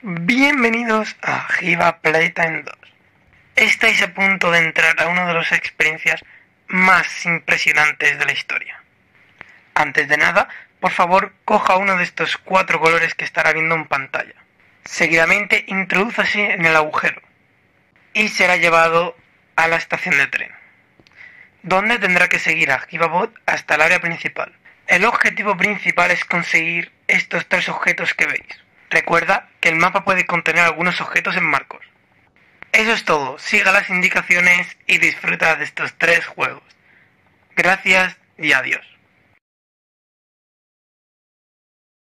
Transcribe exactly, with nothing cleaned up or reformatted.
Bienvenidos a Hiva Playtime dos. Estáis a punto de entrar a una de las experiencias más impresionantes de la historia. Antes de nada, por favor, coja uno de estos cuatro colores que estará viendo en pantalla. Seguidamente, introdúzase en el agujero y será llevado a la estación de tren, donde tendrá que seguir a HivaBot hasta el área principal. El objetivo principal es conseguir estos tres objetos que veis. Recuerda que el mapa puede contener algunos objetos en marcos. Eso es todo, siga las indicaciones y disfruta de estos tres juegos. Gracias y adiós.